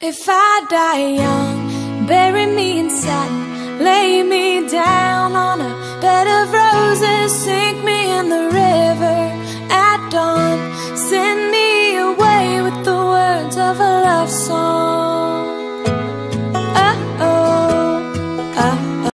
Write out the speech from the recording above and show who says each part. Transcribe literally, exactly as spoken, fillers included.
Speaker 1: If I die young, bury me in satin, lay me down on a bed of roses, sink me in the river at dawn, send me away with the words of a love song.